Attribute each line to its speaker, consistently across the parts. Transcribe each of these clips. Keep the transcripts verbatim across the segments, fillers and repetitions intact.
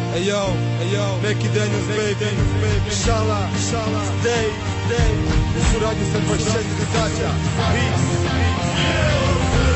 Speaker 1: Ejo, ejo, neki Daniels, baby, baby, šala, šala, stay, stay, u suradnju sa dvadeset četiri tača, peace, peace.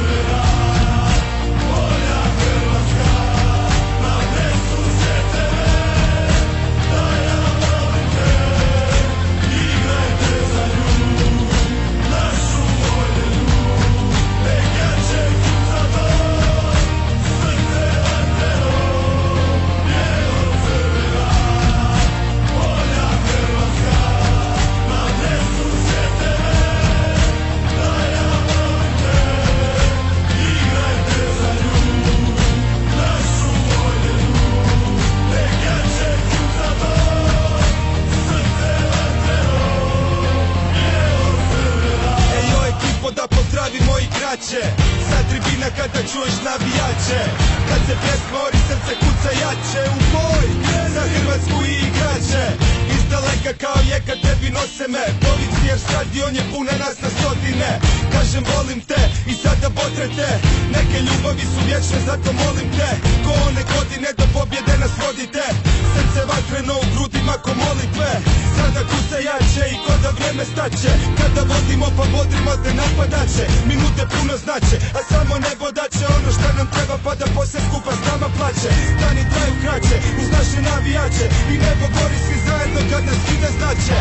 Speaker 1: Sa tribina kada čuješ navijače, kad se pjesma ori srce kuca jače. U boj za Hrvatsku i igrače, iz daleka kao jeka tebi nose me povici, jer stadion je puna nas na stotine. Kažem volim te i sada potrete, neke ljubavi su vječne, zato molim te, ko one godine do pobjede nas vodite. Srce vatreno u grudima ko molitve, sada kuca jače i ko da vreme staće. Kada vodimo pa bodrimo te napadače, minute puno znače, a samo nebo daće ono što nam treba, pa da poslije skupa s nama plaće. Dani traju kraće uz naše navijače i nebo gori svi zajedno kad nas vide znače.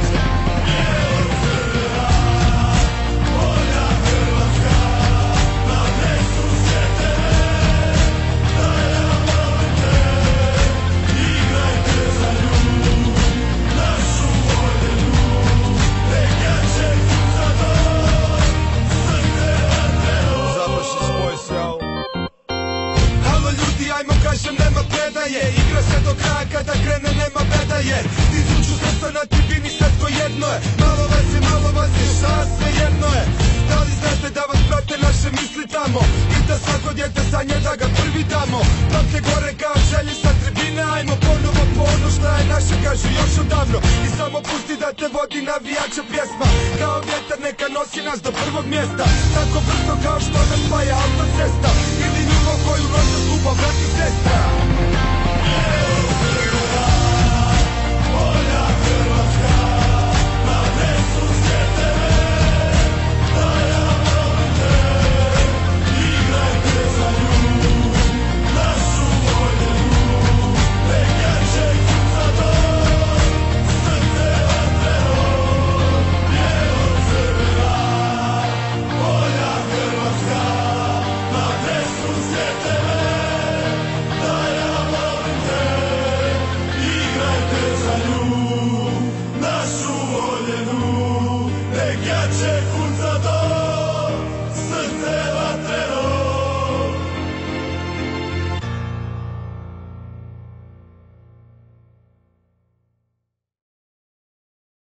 Speaker 1: Kažem nema predaje, igra se do kraja, kada krene nema bedaje. Tisuću srca na tribini, svetko jedno je, malo vas je, malo vas je, šta sve jedno je. Da li znate da vas prate naše misli tamo, i da svako djete sanje da ga prvi damo. Pamte gore kao želje sa tribine, ajmo ponovo po ono šta je naše, kažu još odavno. I samo pusti da te vodi navijača pjesma, kao vjetar neka nosi nas do prvog mjesta. Tako brzo kao što nas spaja autocesta, ili ljubav koju noća skupa brat i sestra.